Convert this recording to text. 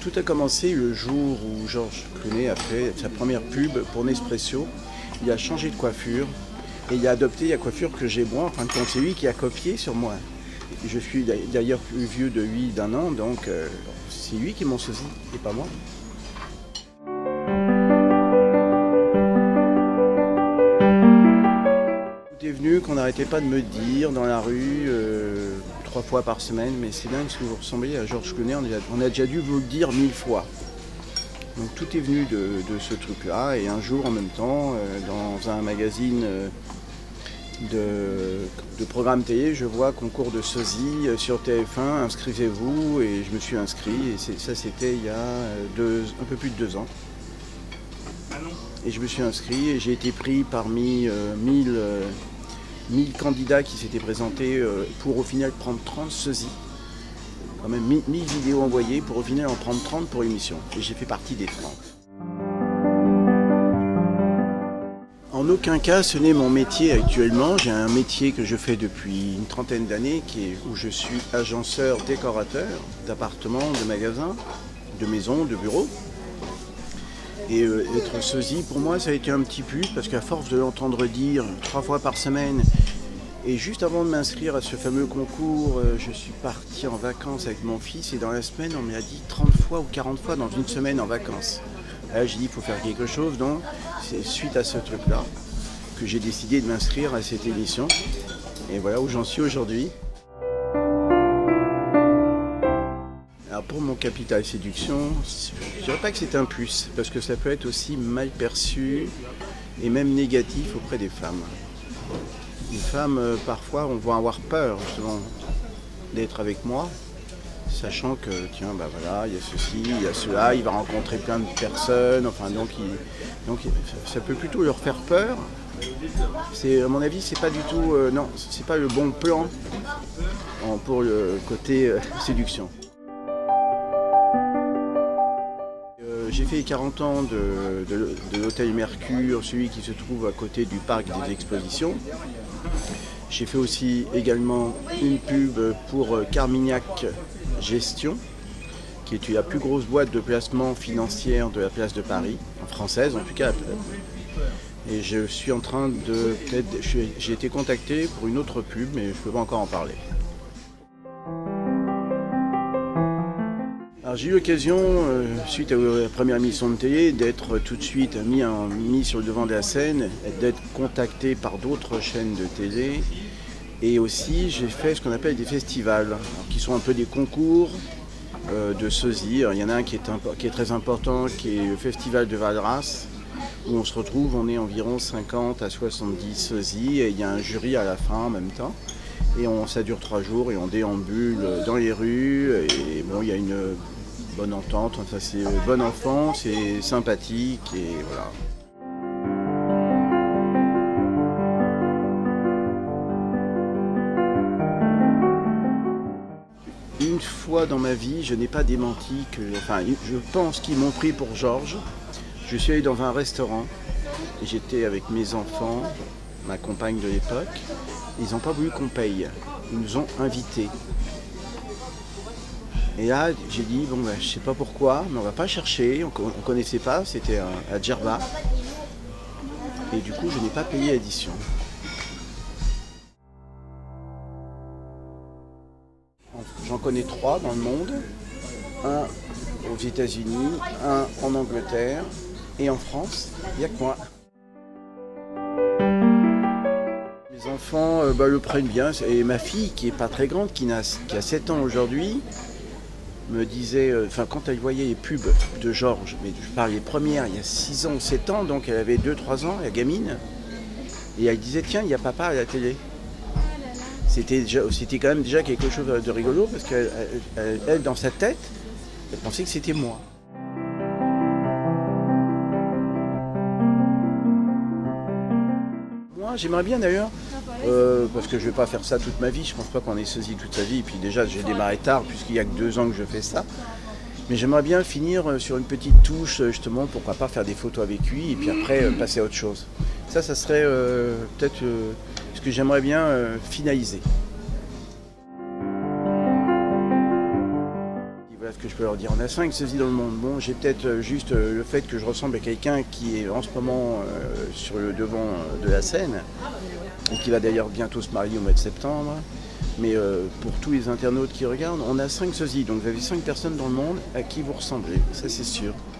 Tout a commencé le jour où Georges Clooney a fait sa première pub pour Nespresso. Il a changé de coiffure et il a adopté la coiffure que j'ai moi. En fin de compte, c'est lui qui a copié sur moi. Je suis d'ailleurs plus vieux de lui d'un an, donc c'est lui qui est mon sosie et pas moi. Tout est venu qu'on n'arrêtait pas de me dire dans la rue 3 fois par semaine, mais c'est dingue ce que vous ressemblez à Georges Clooney, on a déjà dû vous le dire 1000 fois. Donc tout est venu de ce truc-là, et un jour en même temps, dans un magazine de programme télé, je vois concours de sosie sur TF1, inscrivez-vous, et je me suis inscrit, et ça c'était il y a un peu plus de 2 ans. Et je me suis inscrit et j'ai été pris parmi 1000 candidats qui s'étaient présentés pour au final prendre 30 sosies. Quand même 1000 vidéos envoyées pour au final en prendre 30 pour l'émission. Et j'ai fait partie des 30. En aucun cas ce n'est mon métier actuellement. J'ai un métier que je fais depuis une trentaine d'années où je suis agenceur décorateur d'appartements, de magasins, de maisons, de bureaux. Et être sosie, pour moi, ça a été un petit plus, parce qu'à force de l'entendre dire 3 fois par semaine, et juste avant de m'inscrire à ce fameux concours, je suis parti en vacances avec mon fils, et dans la semaine, on m'a dit 30 fois ou 40 fois dans une semaine en vacances. Là, j'ai dit, il faut faire quelque chose, donc c'est suite à ce truc-là que j'ai décidé de m'inscrire à cette émission. Et voilà où j'en suis aujourd'hui. Alors pour mon capital séduction, je ne dirais pas que c'est un plus, parce que ça peut être aussi mal perçu et même négatif auprès des femmes. Une femme, parfois, on va avoir peur justement d'être avec moi, sachant que, tiens, bah voilà, il y a ceci, il y a cela, il va rencontrer plein de personnes, enfin donc ça peut plutôt leur faire peur. À mon avis, c'est pas du tout, non, c'est pas le bon plan pour le côté séduction. J'ai fait 40 ans de l'hôtel Mercure, celui qui se trouve à côté du parc des expositions. J'ai fait aussi également une pub pour Carmignac Gestion, qui est la plus grosse boîte de placement financière de la place de Paris, française en tout cas. Et je suis en train j'ai été contacté pour une autre pub, mais je ne peux pas encore en parler. J'ai eu l'occasion, suite à la première émission de télé, d'être tout de suite mis sur le devant de la scène, d'être contacté par d'autres chaînes de télé. Et aussi, j'ai fait ce qu'on appelle des festivals, qui sont un peu des concours de sosie. Il y en a un qui est très important, qui est le Festival de Valras, où on se retrouve, on est environ 50 à 70 sosies, et il y a un jury à la fin en même temps. Et ça dure 3 jours, et on déambule dans les rues, et bon, il y a une bonne entente, enfin c'est bon enfant, c'est sympathique et voilà. Une fois dans ma vie, je n'ai pas démenti je pense qu'ils m'ont pris pour Georges. Je suis allé dans un restaurant et j'étais avec mes enfants, ma compagne de l'époque. Ils n'ont pas voulu qu'on paye, ils nous ont invités. Et là, j'ai dit, bon, ben, je sais pas pourquoi, mais on va pas chercher, on connaissait pas, c'était à Djerba. Et du coup, je n'ai pas payé l'addition. J'en connais 3 dans le monde, un aux États-Unis, un en Angleterre et en France, il n'y a que moi. Mes enfants le prennent bien, et ma fille qui est pas très grande, qui a 7 ans aujourd'hui, me disait, quand elle voyait les pubs de Georges, mais je parle les premières il y a 6 ans ou 7 ans, donc elle avait 2-3 ans, la gamine, et elle disait, tiens, il y a papa à la télé. C'était quand même déjà quelque chose de rigolo, parce qu'elle, dans sa tête, elle pensait que c'était moi. Moi, j'aimerais bien d'ailleurs, parce que je ne vais pas faire ça toute ma vie, je ne pense pas qu'on ait sosie toute sa vie, et puis déjà j'ai démarré tard puisqu'il n'y a que 2 ans que je fais ça. Mais j'aimerais bien finir sur une petite touche, justement, pourquoi pas faire des photos avec lui, et puis après passer à autre chose. Ça serait peut-être ce que j'aimerais bien finaliser. Et voilà, savent que je peux leur dire. On a 5 sosies dans le monde. Bon, j'ai peut-être juste le fait que je ressemble à quelqu'un qui est en ce moment sur le devant de la scène et qui va d'ailleurs bientôt se marier au mois de septembre. Mais pour tous les internautes qui regardent, on a 5 sosies. Donc vous avez 5 personnes dans le monde à qui vous ressemblez. Ça, c'est sûr.